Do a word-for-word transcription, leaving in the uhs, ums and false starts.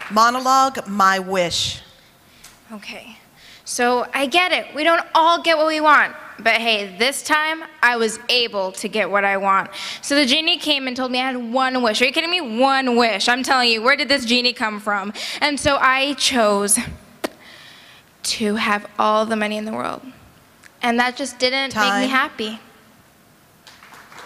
Monologue, my wish. Okay, so I get it. We don't all get what we want. But hey, this time, I was able to get what I want. So the genie came and told me I had one wish. Are you kidding me? One wish. I'm telling you, where did this genie come from? And so I chose to have all the money in the world. And that just didn't Time. make me happy.